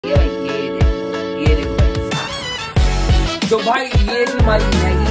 ये देखो भाई। तो भाई ये हमारी Maggi.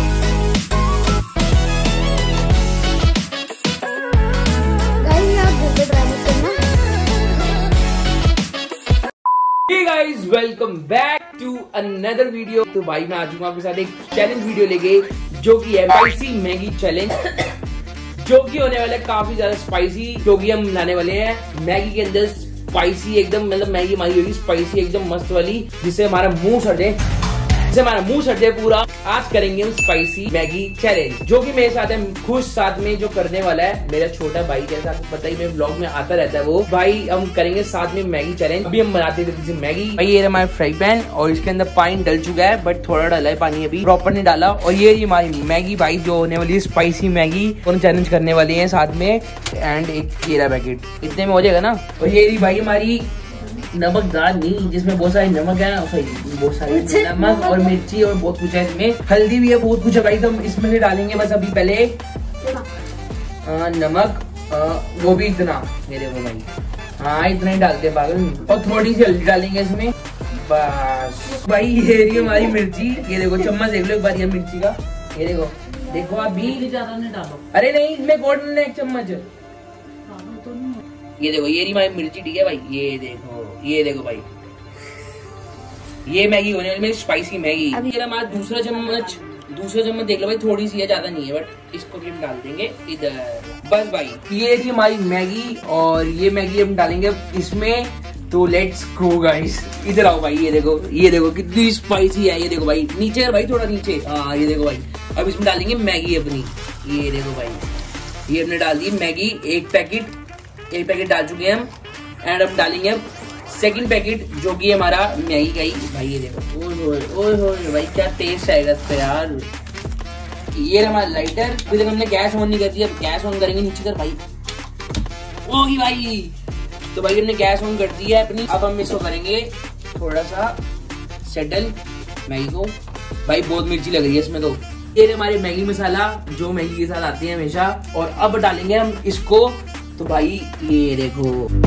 Hey guys, welcome back to another video। तो भाई मैं आ चुका हूँ आपके साथ एक चैलेंज वीडियो लेके, जो कि है स्पाइसी मैगी चैलेंज, जो कि होने वाला है काफी ज्यादा स्पाइसी। क्योंकि हम बनाने वाले हैं मैगी के अंदर स्पाइसी एकदम, मतलब मैगी हमारी होगी स्पाइसी एकदम मस्त वाली, जिससे हमारा मुंह सड़ जाए पूरा। आज करेंगे हम स्पाइसी मैगी चैलेंज, जो कि मेरे साथ है खुश, साथ में जो करने वाला है मेरा छोटा भाई, जैसा आपको पता ही मेरे ब्लॉग में आता रहता है वो भाई। हम करेंगे साथ में मैगी चैलेंज। अभी हम बनाते थे मैगी। भाई ये हमारा फ्राई पैन और इसके अंदर पानी डल चुका है, बट थोड़ा डाला है पानी, अभी प्रॉपर नहीं डाला। और ये हमारी मैगी भाई जो होने वाली है स्पाइसी मैगी, उन चैलेंज करने वाली है साथ में। एंड एक केला पैकेट इतने में हो जाएगा ना। और ये भाई हमारी नमक दाल नहीं, जिसमें बहुत सारे नमक है, बहुत सारे नमक और मिर्ची और बहुत कुछ है इसमें, हल्दी भी है, बहुत कुछ है भाई। तो हम इसमें से डालेंगे बस अभी पहले नमक, वो भी इतना मेरे को भाई, हाँ इतना ही डालते हैं पागल। और थोड़ी सी हल्दी डालेंगे इसमें बस। भाई ये रही हमारी मिर्ची, ये देखो चम्मच देख लो एक बार, ये मिर्ची का ये देखो आप भी ज्यादा नहीं डालो। अरे नहीं, इसमें गोल्ड डालना एक चम्मच। ये देखो ये रही हमारी मिर्ची, ठीक है भाई। ये देखो भाई, ये मैगी होने वाली मेरी स्पाइसी मैगी। ये हमारा दूसरा चम्मच देख लो भाई, थोड़ी सी है, ज्यादा नहीं है, बट इसको भी हम डाल देंगे इधर बस भाई। ये थी हमारी मैगी और ये मैगी हम डालेंगे इसमें। तो लेट्स गो गाइस, इधर आओ भाई। ये देखो कितनी स्पाइसी है। ये देखो भाई, नीचे भाई थोड़ा नीचे, हाँ ये देखो भाई। अब इसमें डालेंगे मैगी अपनी। ये देखो भाई, ये हमने डाल दी मैगी, एक पैकेट डाल चुके हैं हम। एंड अब डालेंगे सेकंड पैकेट, जो कि हमारा मैगी का ही भाई। ये देखो ओए भाई, क्या टेस्ट आएगा इसका यार। ये हमारा लाइटर, अभी तक हमने गैस ऑन नहीं कर दिया, अब गैस ऑन करेंगे। नीचे कर भाई, ओही भाई। तो भाई हमने गैस ऑन कर दी है अपनी। अब हम इसको करेंगे थोड़ा सा सेटल मैगी को। भाई बहुत मिर्ची लग रही है इसमें। तो ये हमारे मैगी मसाला, जो मैगी के साथ आते हैं हमेशा। और अब डालेंगे हम इसको। तो भाई ये देखो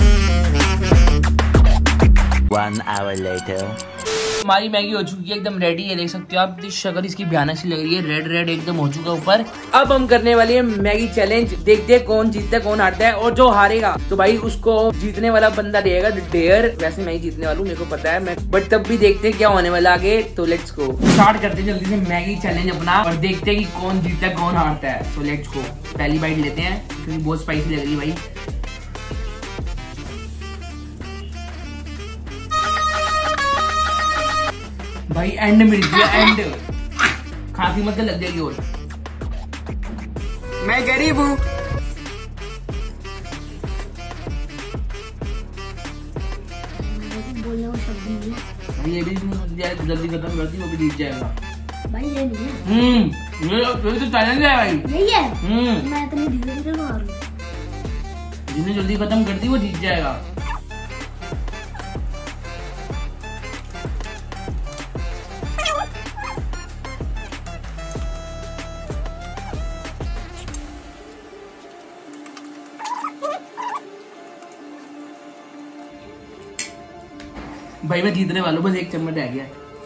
1 hour later, हमारी मैगी हो चुकी है एकदम रेडी है, देख सकते हो आप। शक्ल इसकी भयानक सी लग रही है, रेड एकदम हो चुका ऊपर। अब हम करने वाले हैं मैगी चैलेंज। देखते हैं कौन जीतता है कौन हारता है। और जो हारेगा तो भाई उसको जीतने वाला बंदा देगा डेयर। वैसे मैं ही जीतने वाला हूँ, मेरे को पता है, बट तब भी देखते हैं क्या होने वाला आगे। तो लेट्स गो, स्टार्ट करते हैं जल्दी से मैगी चैलेंज अपना, और देखते हैं कि कौन जीतता है कौन हारता है। तो लेट्स गो, पहली बाइट लेते हैं क्योंकि बहुत स्पाइसी लग रही है भाई। भाई एंड मिर्ची, एंड खांसी मतलब लग जाएगी। और मैं गरीब हूँ। ये भी जल्दी खत्म करती, वो भी जीत जाएगा भाई। ये नहीं है, तो चैलेंज है भाई, नहीं है। मैं इतनी धीरे मार रहा हूँ, जिसने जल्दी खत्म कर दी वो जीत जाएगा। भाई मैं जीतने वाला हूँ, बस एक चम्मच रह गया।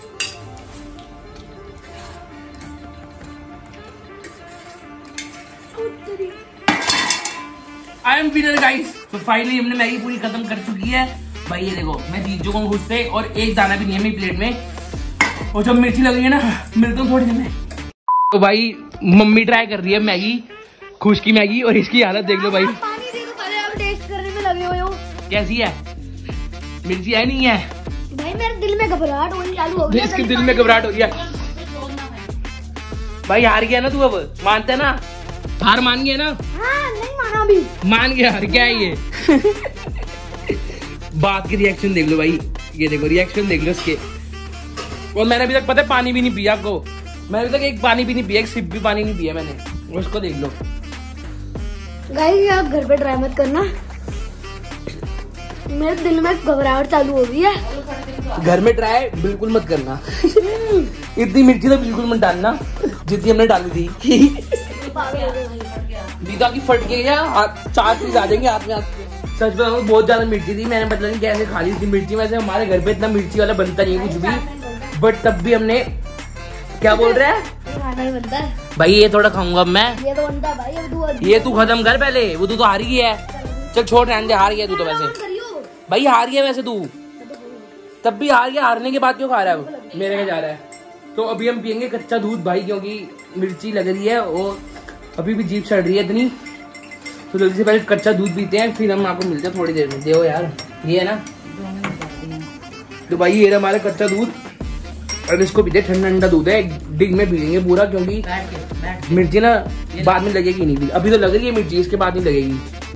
I am winner guys. तो फाइनली हमने मैगी पूरी खत्म कर चुकी है भाई। ये देखो मैं जीत चुका हूँ खुद से, और एक दाना भी नहीं है मेरी प्लेट में। और जब मिर्ची लग रही है ना, मिलता हूँ थोड़ी देर में। तो भाई मम्मी ट्राई कर रही है मैगी, खुश की मैगी, और इसकी हालत देख लो भाई। पानी देखो, पहले आप टेस्ट करने में लगे हुए हो। कैसी है, मिर्ची है नहीं है? भाई मेरे दिल में घबराहट होनी चालू हो गई। इसके दिल में घबराहट हो गया भाई। हार गया ना तू, अब मानता है ना, हार मान गया ना? हाँ, नहीं माना अभी, मान गया। हार क्या है ये? बात की रिएक्शन देख लो भाई, ये देखो रिएक्शन देख लो इसके। और मैंने अभी तक पता है पानी भी नहीं पिया आपको, मैंने अभी तक एक पानी भी नहीं पिया, एक सिप भी पानी नहीं पिया मैंने। उसको देख लो गाइस, आप घर पे ट्राई मत करना, मेरे दिल में घबराहट चालू हो गई है। घर में ट्राई बिल्कुल मत करना। इतनी मिर्ची तो बिल्कुल मत डालना जितनी हमने डाली थी। दीदा की फट गई है, 4 पीस आ जाएंगे हाथ में। सच बताऊं बहुत ज्यादा मिर्ची थी, मैंने पता नहीं कैसे खा ली थी मिर्ची। वैसे हमारे घर पे इतना मिर्ची वाला बनता नहीं है कुछ भी, बट तब भी हमने, क्या बोल रहा है बनता है भाई? ये थोड़ा खाऊंगा मैं, ये तो बनता है भाई। ये तू खत्म कर पहले, वो तू तो हार गई है। चल छोड़, रहने दे, हार गया तू तो। वैसे भाई हार गया वैसे तू, तब भी हार गया। हारने के बाद क्यों खा रहा है वो, मेरे में जा रहा है। तो अभी हम पियेंगे कच्चा दूध भाई, क्योंकि मिर्ची लग रही है और अभी भी जीभ सड़ रही है इतनी। तो जल्दी से पहले कच्चा दूध पीते हैं, फिर हम आपको मिलते हैं थोड़ी देर में। देखो यार, ये है ना, तो भाई ये हमारा कच्चा दूध। अब इसको पीते, ठंडा ठंडा दूध है, डिग में पीएंगे पूरा, क्योंकि मिर्ची ना बाद में लगेगी नहीं। अभी तो लग रही है मिर्ची, इसके बाद नहीं लगेगी।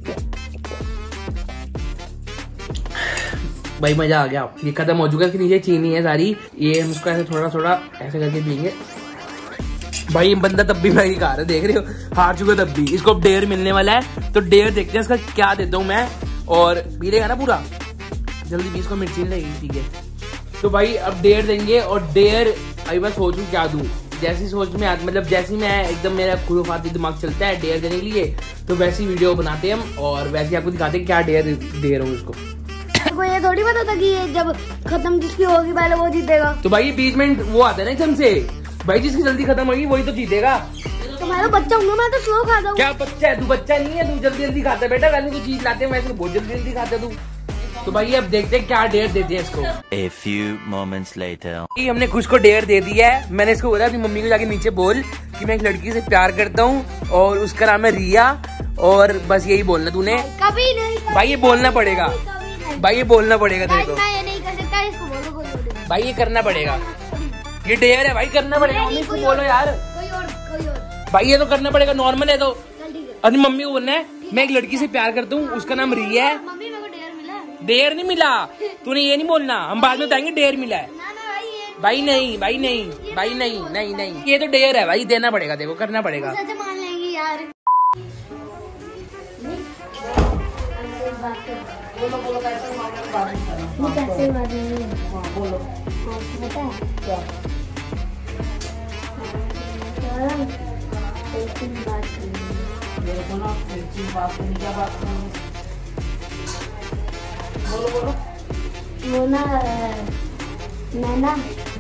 भाई मजा आ गया। ये खत्म हो चुका है, नीचे चीनी है सारी, ये हम उसको ऐसे थोड़ा थोड़ा ऐसे करके पियेंगे। भाई ये बंदा तब भी मैगी खा रहा है, देख रहे हो, हार चुका तब भी। इसको अब डेयर मिलने वाला है, तो डेयर देखते हैं इसका क्या देता हूँ मैं। और पी लेगा ना पूरा, जल्दी भी इसको मिर्ची लगेगी, ठीक है। तो भाई अब डेयर देंगे, और डेयर अभी मैं सोचूं क्या दूं। जैसी सोच में मतलब जैसी मैं एकदम मेरा खुराफाती दिमाग चलता है डेयर देने के लिए, तो वैसी वीडियो बनाते हैं हम, और वैसे आपको दिखाते हैं क्या डेयर दे रहा हूँ इसको। को ये थोड़ी पता था कि ये जब खत्म जिसकी होगी पहले वो जीतेगा। तो भाई बीच में वो आता है ना एकदम से, भाई जिसकी जल्दी खत्म होगी वही तो जीतेगा। तो मैं तो बच्चा हूँ, मैं तो स्लो खाता हूँ। क्या बच्चा है तू? बच्चा नहीं है तू, जल्दी जल्दी खाता है बेटा। वैसे तो चीज लाते हैं, वैसे तो बहुत जल्दी जल्दी खाता है तू। तो भाई अब देखते हैं क्या डेयर देते हैं इसको। A few moments later. हमने खुश को डेयर दे दिया है। मैंने इसको बोला अपनी मम्मी को जाके नीचे बोल कि मैं एक लड़की से प्यार करता हूँ और उसका नाम है रिया, और बस यही बोलना तूने। कभी नहीं, भाई ये बोलना पड़ेगा, भाई ये बोलना पड़ेगा तेरे को। मैं ये नहीं कर सकता, इसको बोलो। भाई ये करना पड़ेगा, ये डेयर है भाई, करना पड़ेगा। मम्मी को बोलो यार, कोई और भाई ये तो करना पड़ेगा, नॉर्मल है। तो ठीक है। अपनी मम्मी को बोलना है मैं एक लड़की से प्यार करता हूँ, उसका नाम रिया है। मम्मी मेरे को डेयर मिला। डेयर नहीं मिला, तूने ये नहीं बोलना, हम बाद में बताएंगे डेयर मिला है। ना भाई ये भाई नहीं, भाई नहीं, भाई नहीं, नहीं नहीं, ये तो डेयर है भाई, देना पड़ेगा, देखो करना पड़ेगा। सच मान लेंगे यार। कैसे बोलो पता है क्या? वो ना मैं ना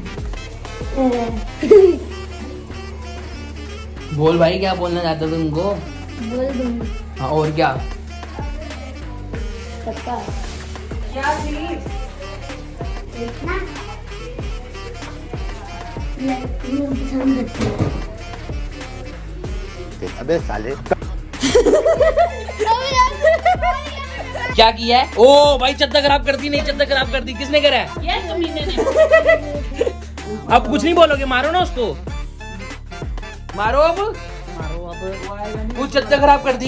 बोल भाई क्या बोलना चाहते हो तुमको? बोल दूंगी। हाँ और क्या? पता क्या चीज? ना लड़कियों पसंद करती है। अबे साले क्या किया है? ओ भाई चद्दर खराब कर दी, नहीं चद्दर खराब कर दी, किसने करा है? ये कमीने ने। अब कुछ नहीं बोलोगे, मारो ना उसको, मारो अब, मारो अब। वो चद्दर खराब कर दी,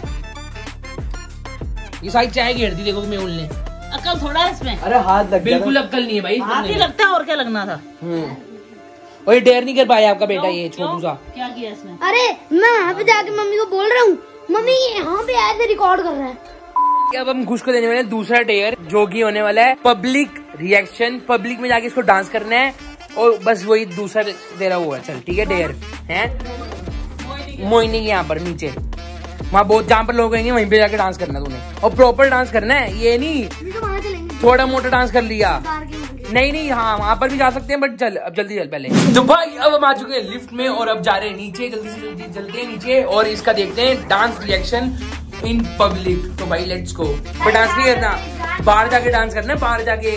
ये साइड चाय घेर दी, देखो मेहुल ने। अकल थोड़ा है इसमें। अरे हाथ लग गया। बिल्कुल अक्ल नहीं है भाई। हाथ ही लगता है, और क्या लगना था? और ये डेयर नहीं कर पाया आपका बेटा, ये क्यों? छोटू सा। क्या किया इसने? अरे मैं वहाँ पे जाके मम्मी को बोल रहा हूँ, मम्मी ये यहाँ पे ऐसे रिकॉर्ड कर रहा है। अब हम खुश को देने वाले हैं दूसरा डेयर, जो कि होने वाला है पब्लिक रिएक्शन। पब्लिक में जाके इसको डांस करना है, और बस वही दूसरा तेरा वो है। चल ठीक है, डेयर है मोहिनी के यहाँ पर नीचे, वहाँ बहुत जहाँ पर लोग होंगे वहीं पे जाके डांस करना तूने, और प्रॉपर डांस करना है, ये नहीं थोड़ा मोटा डांस कर लिया। नहीं नहीं, हाँ वहाँ पर भी जा सकते हैं, बट चल अब जल्दी चल पहले। तो भाई अब हम आ चुके हैं लिफ्ट में, और अब जा रहे हैं नीचे, जल्दी से जल्दी चलते हैं नीचे, और इसका देखते हैं डांस रिएक्शन इन पब्लिक। तो भाई लेट्स गो। पर डांस नहीं करना, बाहर जाके डांस करना है, बाहर जाके।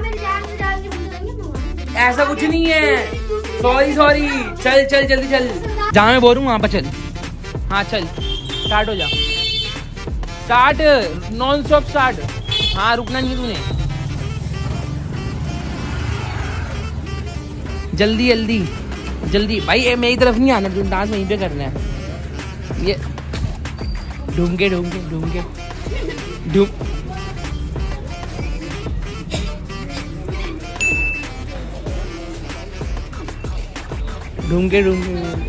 ऐसा कुछ नहीं है, सॉरी सॉरी। चल चल जल्दी चल, जहाँ मैं बोलूँ वहाँ पर चल। हाँ चल, स्टार्ट हो जा, स्टार्ट, नॉन स्टॉप स्टार्ट। हाँ रुकना नहीं तूने, जल्दी जल्दी जल्दी। भाई मेरी तरफ नहीं आना, डांस वहीं पे करना है। ये ढूंढे ढूंढे ढूंढे ढूंढ, ढूंढे ढूंढे।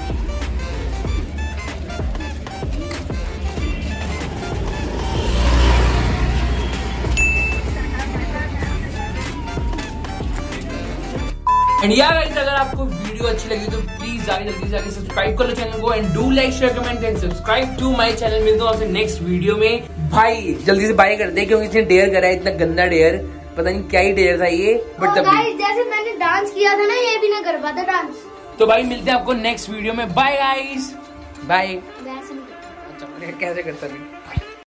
एंड यार गाइस, अगर आपको वीडियो अच्छी लगी तो प्लीज जाके जल्दी जाके सब्सक्राइब कर लो चैनल को, and do like share comment and subscribe to my channel. मिलता हूं आपसे नेक्स्ट वीडियो में। भाई जल्दी से बाय कर दे क्योंकि इसने डेयर करा है, इतना गंदा डेयर, पता नहीं क्या ही डेयर था ये, बट तब भी जैसे मैंने डांस किया था ना, ये भी ना कर पाता डांस। तो भाई मिलते हैं आपको नेक्स्ट वीडियो में, बाय गाइस, बाय। वैसे नहीं कैसे करता नहीं।